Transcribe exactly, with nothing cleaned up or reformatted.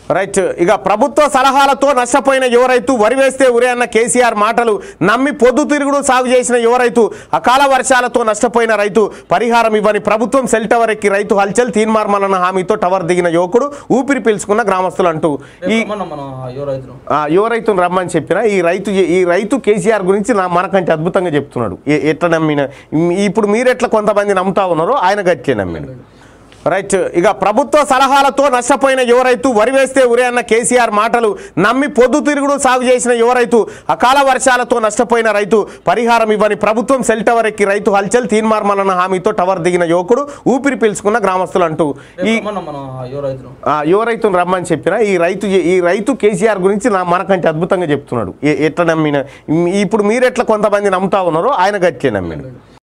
Right ఇక ప్రభుత్వ సలహాలతో నష్టపోయిన యువ రైతు వరి వేస్తే ఉరే అన్న కేసీఆర్ మాటలు నమ్మి పొద్దు తిరుగుడు సాగు చేసిన యువ రైతు అకాల వర్షాలతో నష్టపోయిన రైతు పరిహారం ఇవ్వని ప్రభుత్వం సెల్ టవర్ ఎక్కి రైతు హల్చల్ తీన్మార్మలన్న హామీతో టవర్ దిగిన యువకుడు ఊపిరి పీల్చుకున్న గ్రామస్తులు అంటూ ఈ యువ రైతును రమ్మని చెప్పిన ఈ రైతు ఈ రైతు కేసీఆర్ గురించి మనకంటే అద్భుతంగా చెప్తున్నాడు. ఎట్లా నమ్మిన ఇప్పుడు మీరు ఎట్లా కొంతమంది నమ్ముతా ఉన్నారో ఆయన గట్లే నమ్మిన. రైట్ ఇక ప్రభుత్వ సలహాలతో నష్టపోయిన యువ రైతు వరి వేస్తే ఉరే అన్న కేసీఆర్ మాటలు నమ్మి పొద్దు తిరుగుడు సాగు చేసిన యువ రైతు అకాల వర్షాలతో నష్టపోయిన రైతు పరిహారం ఇవ్వని ప్రభుత్వం సెల్ టవర్ ఎక్కి రైతు హల్చల్ తీన్మార్మలన్న హామీతో టవర్ దిగిన యువకుడు ఊపిరి పీల్చుకున్న గ్రామస్తులు అంటూ ఈ యువ రైతును రమ్మని చెప్పిన ఈ రైతు ఈ రైతు కేసీఆర్ గురించి మనకంటే అద్భుతంగా చెప్తున్నాడు. ఎట్లా నమ్మిన ఇప్పుడు మీరు ఎట్లా కొంతమంది నమ్ముతా ఉన్నారో ఆయన గట్లే నమ్మిన.